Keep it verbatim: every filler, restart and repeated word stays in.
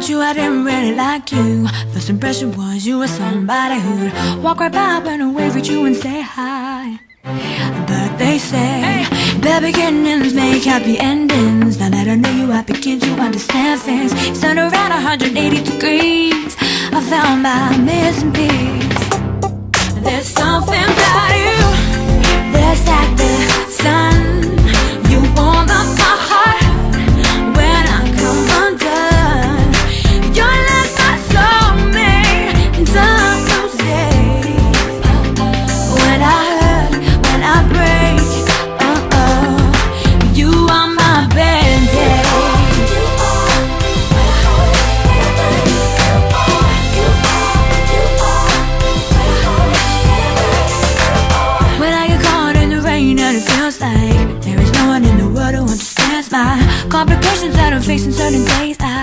met you, I didn't really like you. First impression was you were somebody who'd walk right by and wave at you and say hi. But they say, hey, bad beginnings make happy endings. Now that I know you, I begin to understand things. It's turned around one hundred eighty degrees. I found my missing piece. There's something about you that's like the sun. You warm up my heart when I come undone. You're like my soulmate, and some will say, when I hurt, when I break, uh-oh, you are my band-aid. When I get caught in the rain and it feels like there is no one in the world who understands my complications that I'm facing certain days. I